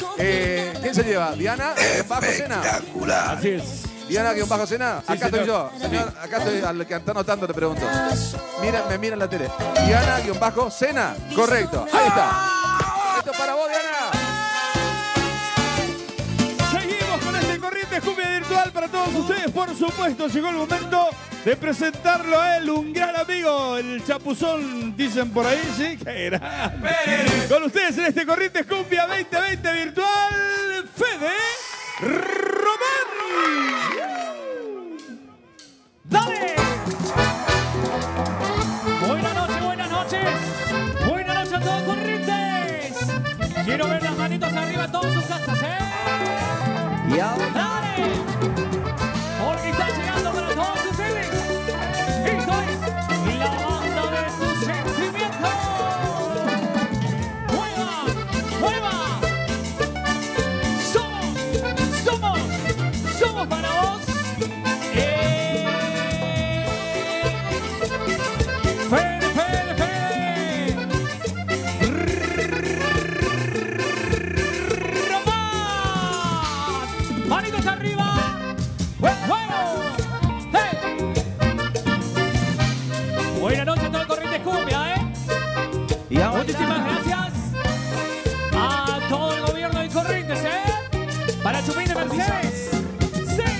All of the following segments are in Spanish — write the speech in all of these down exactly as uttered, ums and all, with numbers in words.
Eh, ¿Quién se lleva? ¿Diana? ¿Bajo cena? Espectacular. Así es. ¿Diana guión bajo cena? Sí, Acá estoy yo. señor. Señor, acá estoy, al que está anotando te pregunto. Mira, me mira en la tele. ¿Diana guión bajo cena? Correcto. Ahí está. Esto es para vos, Diana. Seguimos con este Corrientes Cumbia Virtual para todos ustedes. Por supuesto, llegó el momento de presentarlo a él, un gran amigo, el chapuzón, dicen por ahí, sí, qué grande. Con ustedes en este Corrientes Cumbia veinte veinte Virtual, Fede Román. ¡Dale! Buenas noches, buenas noches. Buenas noches a todos Corrientes. Quiero ver las manitos arriba en todas sus casas, ¿eh? Y ahora, ¡Dale! Porque está llegando para todos ustedes. Esto es la banda de tus sentimientos. ¡Mueva! ¡Mueva! Somos, somos, somos para vos. Eh... Fede, Fede, Fede. Román. Manitos arriba. ¡Bueno! ¡Hey! Buenas noches a todo el Corrientes Cumbia, ¿eh? y ahora, Muchísimas gracias a todo el gobierno de Corrientes, ¿eh? Para Chupín de Mercedes. ¡Sí!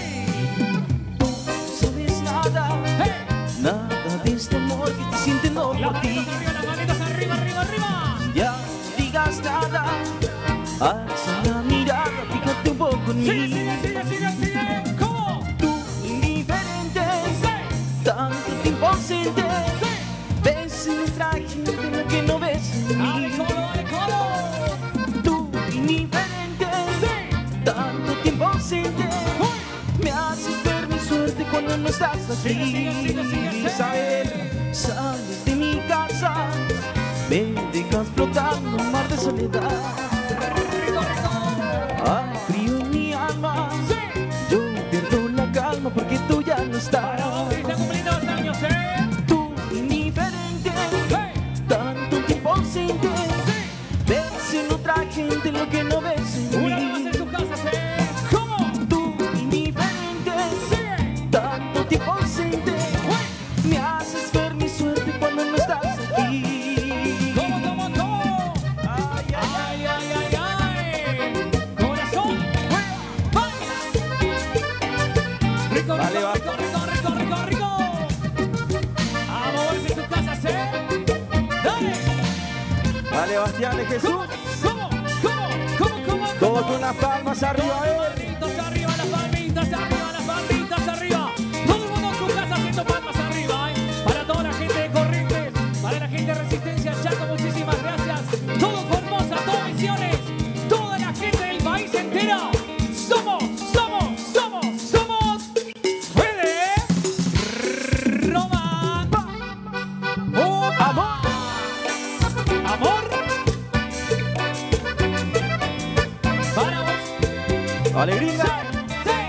sabes nada, ¡Hey! nada de este amor que te siente no Las por ti. manitos arriba, las manitos arriba, arriba, arriba. Ya no digas nada, alza la mirada, fíjate un poco en Sigue, mí. sigue, sigue, sigue, sigue. ¿Cómo? Tú indiferente, ¡Sí! tanto tiempo ausente, ¡Sí! ves en otra gente lo que no ves en ¡Dale, mí. colo, dale, colo! Tú indiferente, ¡Sí! tanto tiempo ausente, ¡Uy! me haces ver mi suerte cuando no estás aquí. Sigue, sigue, sigue, sigue, sigue. Saber, sales de mi casa, me dejas flotando en un mar de soledad. ¡Rico, rico! Hay frío en mi alma, ¡Sí! yo pierdo la calma porque tú ya no Para vos estás. que está cumpliendo dos años, ¿eh? Tú indiferente, ¡Hey! tanto tiempo ausente, ves en otra gente lo que no ves en Una más mí. en sus casas, ¿eh? ¿Cómo? Tú indiferente, ¡Sigue! tanto tiempo ausente, me haces ver mi suerte cuando no estás aquí. ¿Cómo, cómo, cómo? Ay, ay, ¡Ay, ay, ay, ay! ¡Corazón! ¡Vaya! ¡Rico, Vale, rico, va. rico, rico, rico, rico, rico! ¡A moverse en sus casas, eh! ¡Dale! Vale, Bastián de Jesús, ¿Cómo? ¿Cómo? ¿Cómo, cómo? todos con las palmas arriba, eh. Palmitas arriba, las palmitas arriba, las palmitas arriba. Todo el mundo en su casa haciendo palmas arriba, ¿eh? Para toda la gente de Corrientes, para la gente de Resistencia Chaco, muchísimas gracias. Todo Formosa, todo Misiones, toda la gente del país entero. Somos, somos, somos, somos Fede Román. ¡Oh, amor! ¡Amor! Para vos. Alegría. ¡Sí! ¡Sí!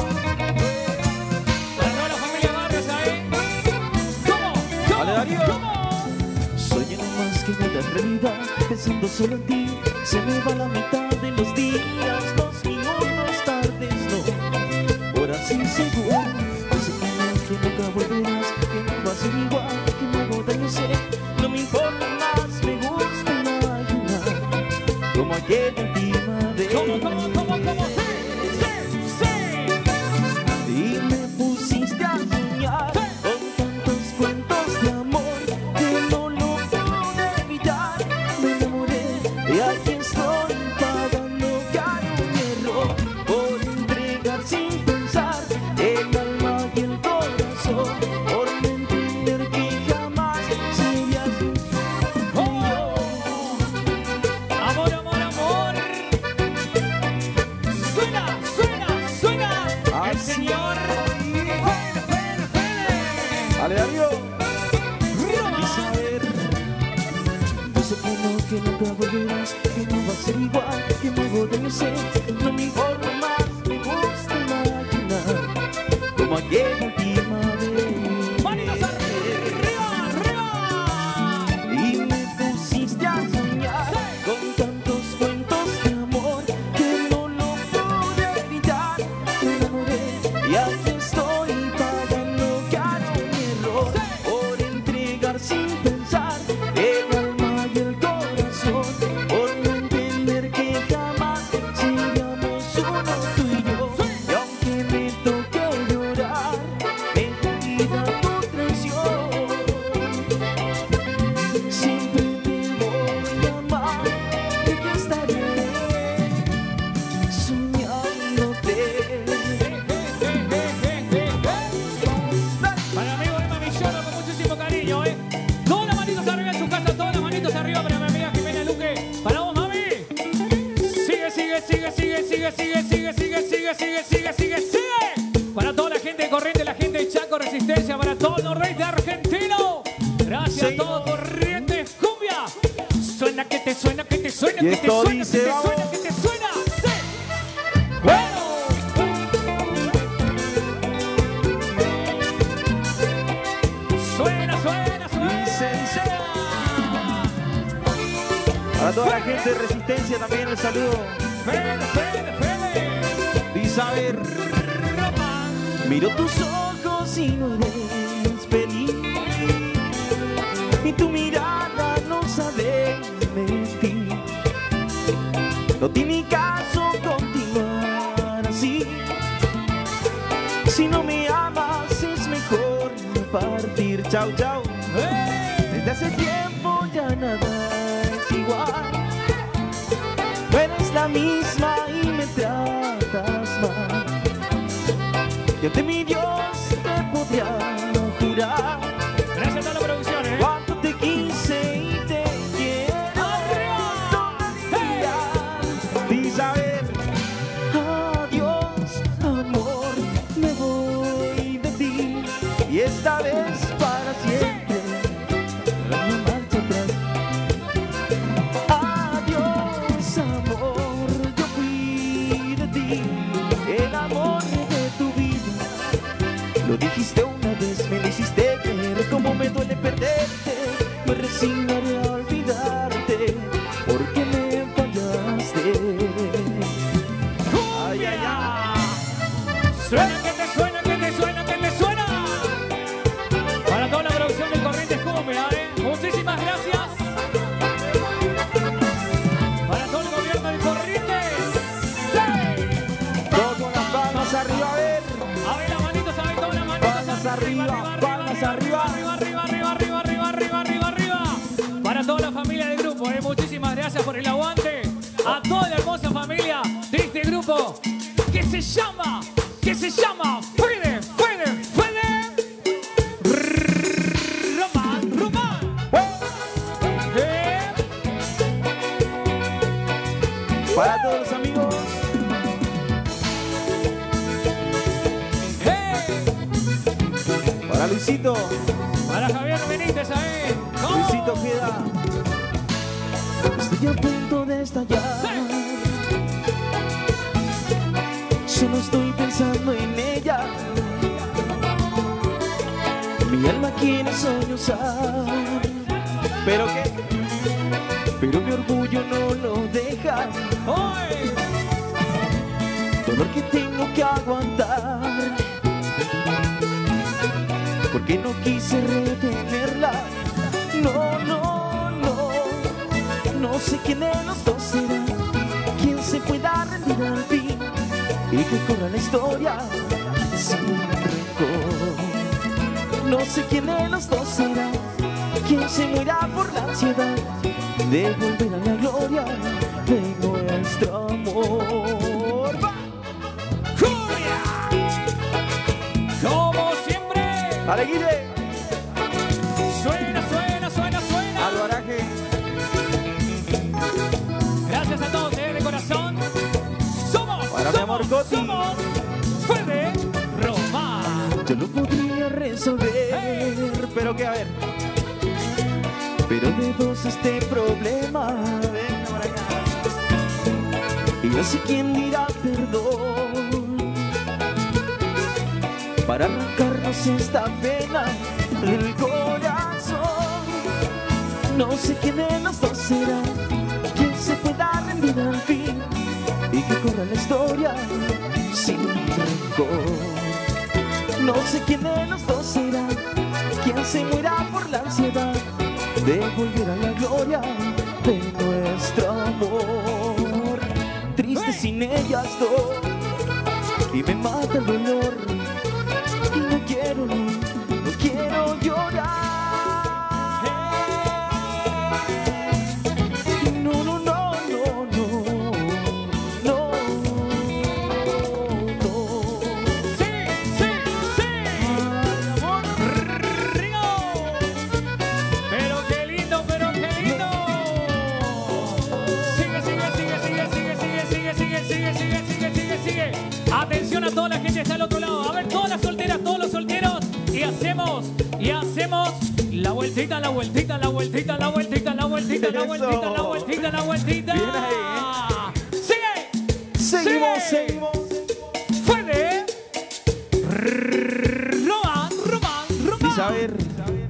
Para toda la familia Barrios ahí. ¿Cómo? ¿Cómo? Dale, Darío. ¿Cómo? Soy algo más que una realidad, pensando solo en ti, se me va la mitad de los días, los minutos, tardes, no, horas inseguras, yo sé que no, que nunca volverás, que no va a ser igual, que me hago daño, sé, no me importa más, me gusta imaginar, como aquella última vez. ¿Cómo, cómo, cómo, cómo? ¡Sí! ¡Sí! ¡Sí! Y me pusiste a soñar con tantos cuentos de amor que no lo pude evitar. Me enamoré y aquí estoy pagando caro mi error por entregar sin pensar el alma y el corazón, por no entender que jamás serías ¡Oh! Amor, amor, amor. Suena, suena, suena. El Así señor Fede, Fede, Fede. Ale Darío. Y Román. saber, yo sé que no, que nunca volverás, que no va a ser igual, que me hago daño, sé, no me importa más, me gusta imaginar como aquella última vez. Manitos arriba, arriba. Y me pusiste a soñar con tantos cuentos de amor sigue, sigue, sigue, sigue, sigue, sigue, sigue, sigue, sigue, sigue, sigue, sigue. Para toda la gente de Corrientes, la gente de Chaco, Resistencia, para todo el nordeste argentino. Gracias a todos, Corrientes, cumbia. Suena que te suena, que te suena, que te suena, que te suena, que te suena. Sí. Bueno. Suena, suena, suena. Para toda la gente de Resistencia también el saludo. Fede, Fede, Fede. Dice a ver, miro tus ojos y no eres feliz, y tu mirada no sabe mentir. No tiene caso continuar así. Si no me amas es mejor partir. Chau, chau. Desde hace tiempo ya nada es igual. No eres la misma y me tratas mal. Y ante mi Dios te podría jurar. Gracias a toda la producción, ¿eh? Cuánto te quise y te quiero todavía. Dice a ver, adiós amor, me voy de ti. Y esta vez para siempre, no marcha atrás. Adiós amor, yo fui de ti, el amor de tu vida. Lo dijiste una vez, me lo hiciste creer. Como me duele perderte, me resignaré a olvidarte, porque me fallaste. Ay, ay, ay. Suena que te suena, que te suena, que te suena. Para toda la producción de Corrientes Cumbia, ¿eh? Muchísimas gracias. Para todo el gobierno de Corrientes. ¡Sí! Todos con las palmas arriba, a ver. A ver las manitos, a ver todas las manitos. Palmas arriba, palmas arriba. Arriba, arriba, arriba, arriba, arriba, arriba, arriba, arriba. Para toda la familia del grupo, ¿eh? Muchísimas gracias por el aguante. A toda la hermosa familia de este grupo que se llama, que se llama Fede, Fede, Fede. Román, Román. Eh. Para todos los amigos. Eh. Para Luisito. Para Javier Benítez, ahí. ¡No! Luisito queda. Estoy a punto de estallar. Solo estoy pensando en ella. Mi alma quiere sollozar. ¿Pero qué? Pero mi orgullo no lo deja. ¡Hoy! Dolor que tengo que aguantar, porque no quise retenerla. No, no, no. No sé quién de los dos será quien se pueda rendir al fin y que corra la historia sin rencor. No sé quién de los dos será quien se muera por la ansiedad de volver a la gloria de nuestro amor. Como siempre. ¡Alegre! Suena, suena, suena, suena. Al baraje. Gracias a todos, ¿eh? De corazón. Somos, Para mi somos, amor Coti. somos Fede Román. Yo lo podría resolver, pero que a ver. Pero de dos este problema. Venga para acá. Y no sé quién dirá perdón para arrancarnos esta pena del corazón. No sé quién de los dos será quien se pueda rendir al fin y que corra la historia sin rencor. No sé quién de los dos será quien se muera por la ansiedad de volver a la gloria de nuestro amor. Triste sin ella estoy y me mata el dolor y no quiero, no, no quiero llorar. No, no, no, no, no, no, no. Sí, sí, sí. Amor, Río. Pero qué lindo, pero qué lindo. Sigue, sigue, sigue, sigue, sigue, sigue, sigue, sigue, sigue, sigue, sigue, sigue, sigue. Atención a toda la gente que está al otro lado. A ver, todas las solteras, todos los solteros. Y hacemos, y hacemos la vueltita, la vueltita, la vueltita, la vueltita, la vueltita, la vueltita, la vueltita, la vueltita. Bien ahí, Sigue. Seguimos, sigue. seguimos. Fue de Román, Román, Román. Dice, a ver,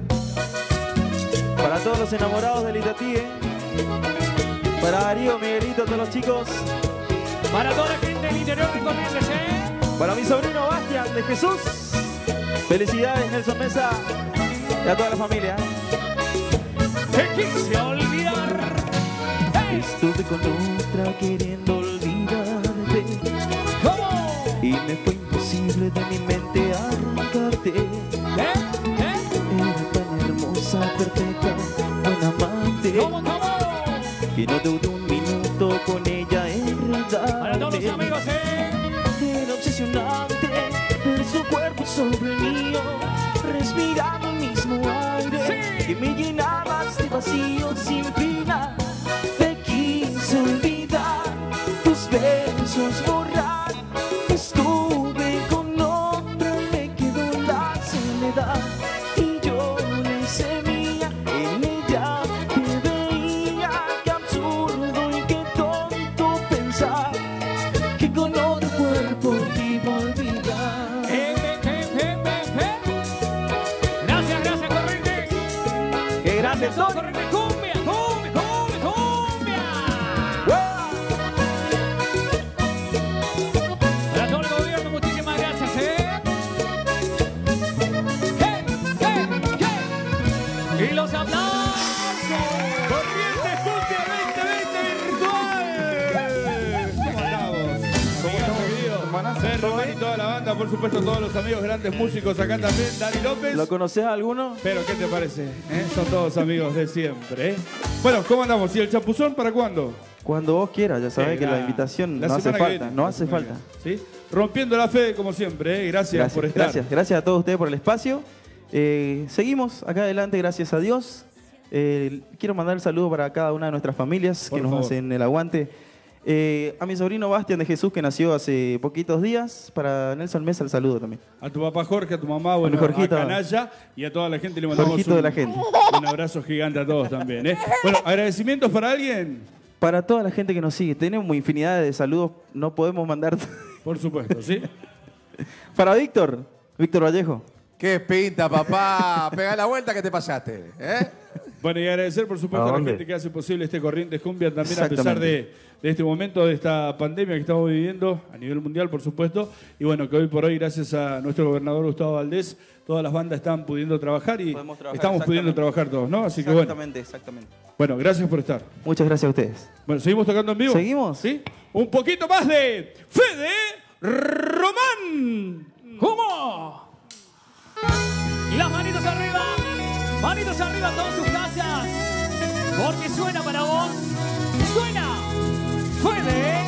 para todos los enamorados del Itatí, para Darío, Miguelito, todos los chicos, Para toda la gente del interior de Corrientes, ¿eh? para mi sobrino Bastian de Jesús, felicidades Nelson Mesa y a toda la familia. Te quise olvidar. ¡Hey! Estuve con otra queriendo olvidarte ¿Cómo? y me fue imposible de mi mente arrancarte. ¿Eh? ¿Eh? Era tan hermosa, perfecta, buena amante, ¿Cómo, cómo? que no dudé un minuto con ella Para todos los enredarme. amigos, ¿eh? Era obsesionante ver su cuerpo sobre el mío, respirando el mismo aire Sí. que me llenaba este vacío sin final. Te quise olvidar, tus besos borrar. Estuve con otra y me quedó la soledad. Y yo le hice mía, en ella te veía. Qué absurdo y qué tonto pensar que con otro cuerpo te iba a olvidar. Eh, eh, eh, eh, eh, eh. Gracias, gracias, Corrientes. ¡Qué grande Gracias, soy! Corrientes. Cumbia, cumbia, cumbia, cumbia. Para todo el gobierno, muchísimas gracias, ¿eh? ¡Hey, hey, hey! Y los aplausos. Corrientes Cumbia veinte veinte virtual. ¿Cómo andamos? ¿Cómo estamos, querido? Fer, Román y toda la banda, por supuesto, todos los amigos, grandes músicos acá también. Dani López. ¿Lo conoces a alguno? Pero, ¿qué te parece? ¿Eh? Son todos amigos de siempre, ¿eh? Bueno, ¿cómo andamos? ¿Y el chapuzón para cuándo? Cuando vos quieras, ya sabés Eh, que la la- invitación la no hace semana que falta, viene, no la hace semana falta. que viene, ¿sí? Rompiendo la fe, como siempre, ¿eh? Gracias, Gracias, por estar. gracias, gracias a todos ustedes por el espacio. Eh, seguimos acá adelante, gracias a Dios. Eh, quiero mandar el saludo para cada una de nuestras familias Por que nos favor. hacen el aguante. Eh, a mi sobrino Bastian de Jesús, que nació hace poquitos días. Para Nelson Mesa, el saludo también. A tu papá Jorge, a tu mamá, bueno, mi Jorgito. a Canalla y a toda la gente le mandamos Jorgito un, de la gente. un abrazo gigante a todos también, ¿eh? Bueno, agradecimientos para alguien, Para toda la gente que nos sigue, tenemos infinidad de saludos, no podemos mandar. por supuesto, ¿sí? Para Víctor, Víctor Vallejo. ¡Qué pinta, papá! Pega la vuelta que te pasaste, ¿eh? Bueno, y agradecer, por supuesto, ¿A a la dónde? gente que hace posible este Corrientes Cumbia también, a pesar Exactamente. de, de este momento, de esta pandemia que estamos viviendo a nivel mundial, por supuesto. Y bueno, que hoy por hoy, gracias a nuestro gobernador Gustavo Valdés, todas las bandas están pudiendo trabajar y Podemos trabajar, estamos pudiendo exactamente. trabajar todos, ¿no? Así que bueno, Exactamente, exactamente. bueno, gracias por estar. Muchas gracias a ustedes. Bueno, ¿seguimos tocando en vivo? ¿Seguimos? ¿Sí? Un poquito más de Fede Román. ¿Cómo? Las manitos arriba, manitos arriba a todas sus casas, porque suena para vos, suena, fue de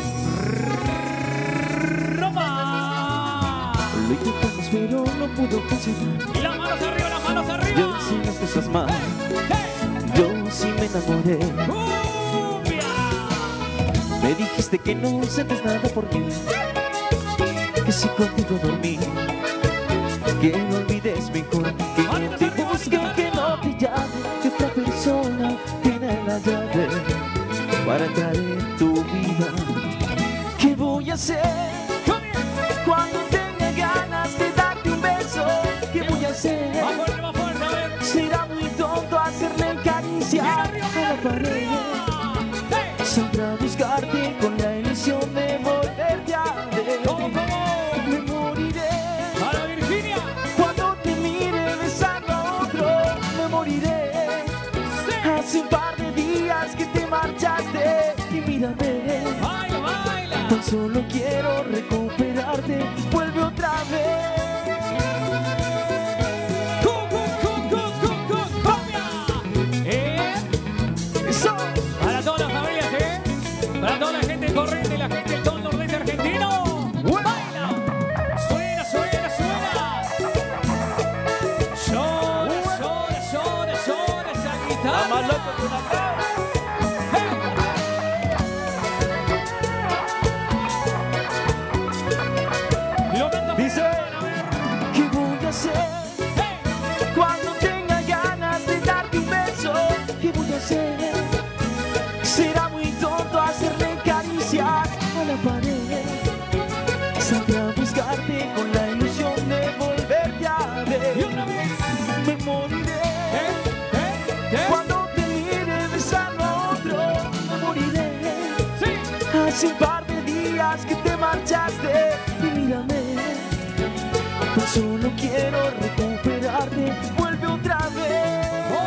Roma. Lo intentamos pero no pudo funcionar. Y las manos arriba, las manos Yo arriba. hice las cosas mal, ¡Hey! yo sí me enamoré. ¡Cumbia! Me dijiste que no sientes nada por mí, que si contigo dormí, que no olvides mejor, que no te busque, que no te llame, que otra persona tiene la llave para entrar en tu vida. ¿Qué voy a hacer cuando tenga ganas de darte un beso? ¿Qué voy a hacer? Más fuerte, más fuerte, a ver. Será muy tonto hacerle caricia Bien a arriba, la pared. ¡Hey! Saldrá a buscarte con la ilusión de volverte a ver. ¿Cómo, cómo? Me moriré Para Virginia. cuando te mire besando a otro. Me moriré. Hace un par de días que te marchaste y mírame. Baila, baila. Tan solo quiero recuperarte. Vuelve otra vez. ¡Cu, cu, cu, cu, cu, cu, cumbia! ¡Eh! Eso. Para todas las familias, ¿eh? Para toda la gente corriente y la gente del todo el nordeste argentino. ¡Baila! ¡Suena, suena, suena! Llora, llora, llora, llora esa guitarra. Más loco que una cabra. ¡Hey! Hace un par de días que te marchaste y mírame, tan solo quiero recuperarte, vuelve otra vez.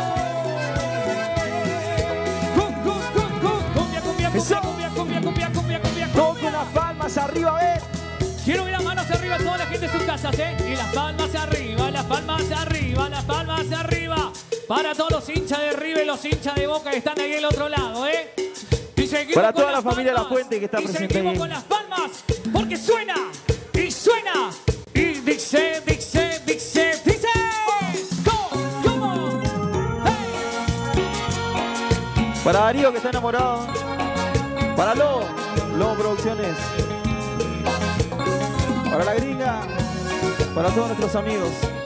Cumbia, cumbia, Eso. cumbia, cumbia, cumbia, cumbia, cumbia, Todos cumbia. con las palmas arriba, a ver. Quiero ver las manos arriba toda la gente de sus casas, ¿eh? Y las palmas arriba, las palmas arriba, las palmas arriba. Para todos los hinchas de River y los hinchas de Boca que están ahí al otro lado, ¿eh? Y seguimos Para con toda las la familia palmas. La Fuente que está y presente seguimos ahí. con las palmas porque suena y suena y dice, dice, dice, dice. ¿Cómo? ¿Cómo? ¡Hey! Para Darío que está enamorado. Para Lobo, Lobo Producciones. Para la gringa. Para todos nuestros amigos.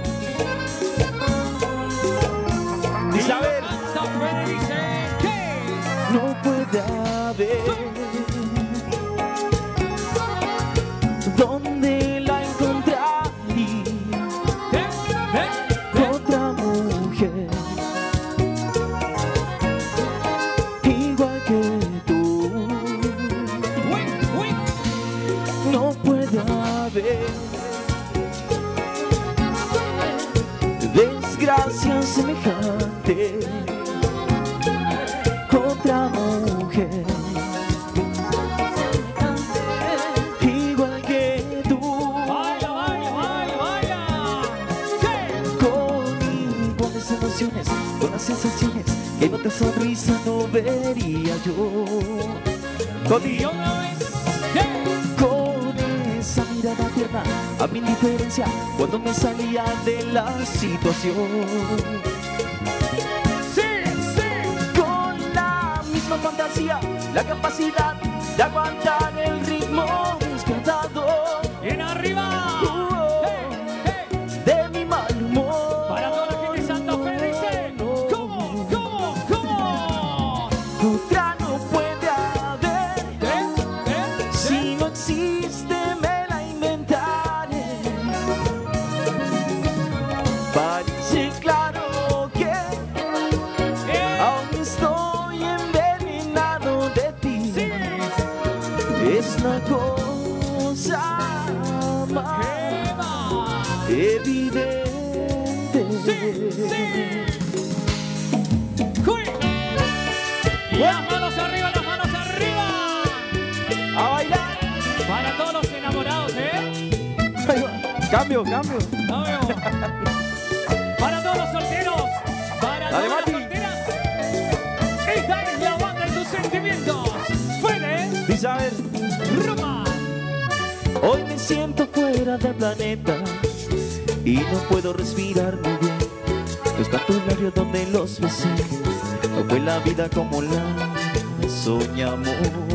Isabel. Hasta Fede dice que No puede haber donde la encontrarí ¿eh? ¿eh? otra mujer igual que tú. Uy, uy. No puede haber desgracia semejante, otra mujer igual que tú, Baila, baila, baila, baila. ¿Qué? con iguales emociones, con las sensaciones que en otra sonrisa no vería yo. Y Contigo, otra vez. ¿Qué? con esa mirada tierna a mi indiferencia cuando me salía de la situación. Sí, sí. Con la misma fantasía, la capacidad de aguantar el ritmo despertador En arriba. Oh, Hey, hey. de mi mal humor. Para toda la gente de Santa Fe dice. ¿Cómo? ¿Cómo? ¿Cómo? Otra no puede haber, ¿Eh? ¿Eh? si no existe me la inventaré. Parece claro que ¿Eh? aún estoy envenenado de ti. Sí. Es una cosa más ¿Qué va? evidente. Sí, sí. Uy. Y las manos arriba, las manos arriba. A bailar. Para todos los enamorados, ¿eh? Ahí va. Cambio, cambio. No veo. Para todos los solteros. Para Dale, todas Mati. las solteras. Esta es la banda de tus sentimientos. Fede, Dice, a ver, Roma. hoy me siento fuera del planeta y no puedo respirar muy bien. Los tantos labios donde los besé, no fue la vida como la soñamos.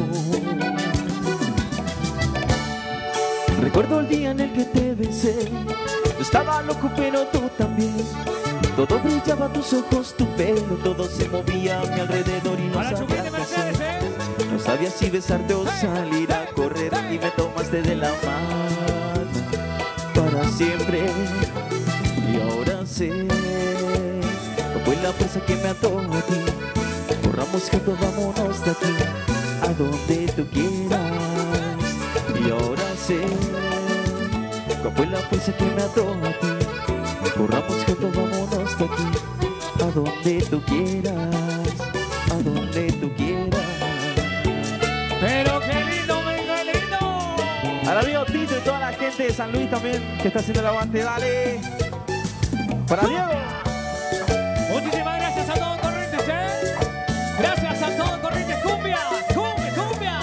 Recuerdo el día en el que te besé, yo estaba loco pero tú también. Todo brillaba, tus ojos, tu pelo, todo se movía a mi alrededor y no Para sabía Chupete qué Mercedes, hacer. ¿eh? No sabía si besarte o salir a correr y me tomaste de la mano para siempre. Y ahora sé, no fue la fuerza que me ató a ti. Corramos juntos, vámonos de aquí a donde tú quieras. Y ahora sé, no fue la fuerza que me ató a ti. Corramos juntos, vámonos de aquí a donde tú quieras, a donde tú quieras. Pero qué lindo, qué lindo. Al amigo Tito y toda la gente de San Luis también que está haciendo el aguante, dale. Para Diego. Muchísimas gracias a todos Corrientes, ¿eh? Gracias a todos Corrientes. Cumbia, cumbia, cumbia.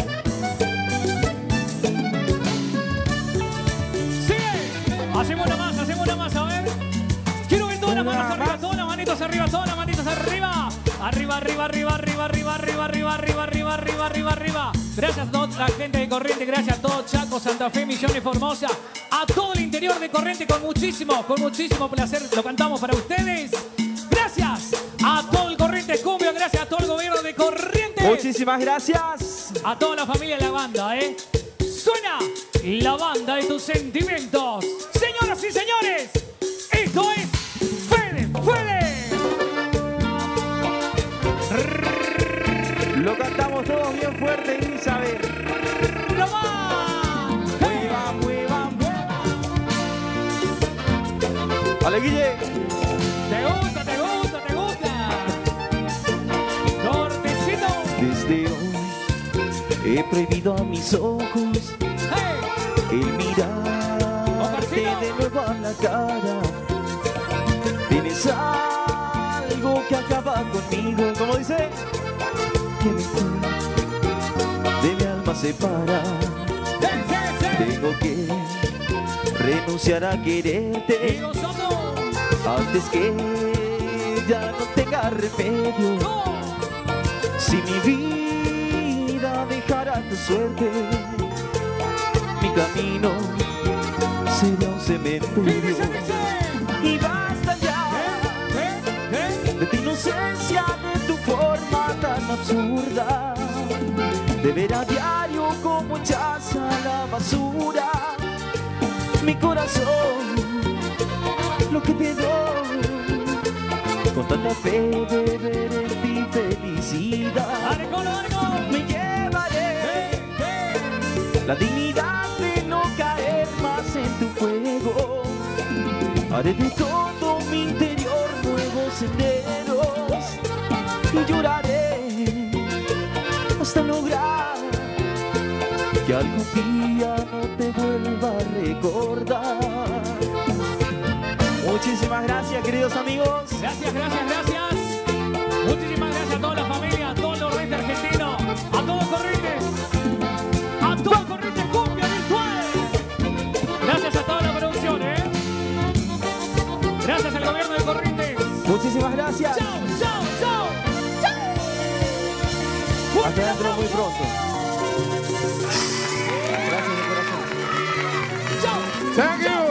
Sigue. Hacemos una más, hacemos una más, a ver. Quiero ver todas las manos arriba, todas las manitos arriba, todas las manitos arriba. Arriba, arriba, arriba, arriba, arriba, arriba, arriba, arriba, arriba, arriba, arriba, arriba. Gracias a toda la gente de Corrientes, gracias a todo Chaco, Santa Fe, Misiones, Formosa, a todo el interior de Corrientes con muchísimo, con muchísimo placer lo cantamos para ustedes. Gracias a todo el Corrientes Cumbia, gracias a todo el gobierno de Corrientes. Muchísimas gracias. A toda la familia de la banda, ¿eh? Suena la banda de tus sentimientos. Señoras y señores, esto es Fede, Fede. Lo cantamos todos bien fuerte y saber. ¡Lo va! Mueva, mueva, mueva. Vale, Guille. ¡Te gusta, te gusta, te gusta! ¡Cortecito! Desde hoy he prohibido a mis ojos ¡Hey! el mirarte de nuevo a la cara. Tienes algo que acaba conmigo. ¿Cómo dice? Que me fue, de mi alma separa. ¡Sí, sí, sí! Tengo que renunciar a quererte ¡Y nosotros! antes que ya no tenga remedio. ¡No! Si mi vida dejara tu suerte, mi camino sería un ¡Y cementerio. dice, dice! Y basta ya ¿Eh? ¿Eh? de tu inocencia, de tu forma tan absurda, de ver a diario como echas a la basura mi corazón, lo que te doy, con tanta fe de ver en ti felicidad. ¡Dale, Colo, dale, Colo! Me llevaré ¡Eh! ¡Eh! la dignidad de no caer más en tu fuego. Haré de todo mi interior nuevos senderos y lloraré hasta lograr que algún día no te vuelva a recordar. Muchísimas gracias, queridos amigos. Gracias, gracias, gracias. Muchísimas gracias a toda la familia, a todo el noroeste argentino, a todos Corrientes, a todo Corrientes Cumbia Virtual. Gracias a toda la producción, ¿eh? Gracias al gobierno de Corrientes. Muchísimas gracias. ¡Chao, chao, chao! Hasta dentro muy pronto. Gracias de corazón. ¡Chao! Thank you.